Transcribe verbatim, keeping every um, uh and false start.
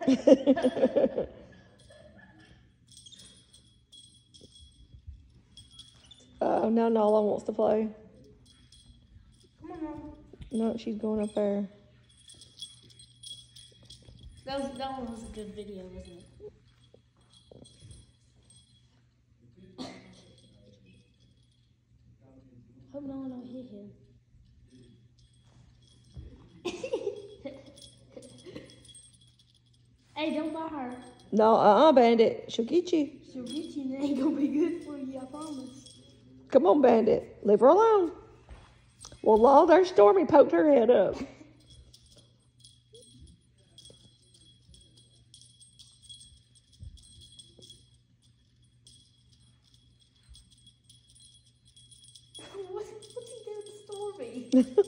Oh, now Nala wants to play. Come on, Nala. No, she's going up there. That was that one was a good video, wasn't it? Hope no one don't hit him. Hey, don't buy her. No, uh-uh, Bandit. She'll get you. She'll get you and it ain't gonna be good for you, I promise. Come on, Bandit. Leave her alone. Well, Law, there's Stormy poked her head up. What, what's he doing to Stormy?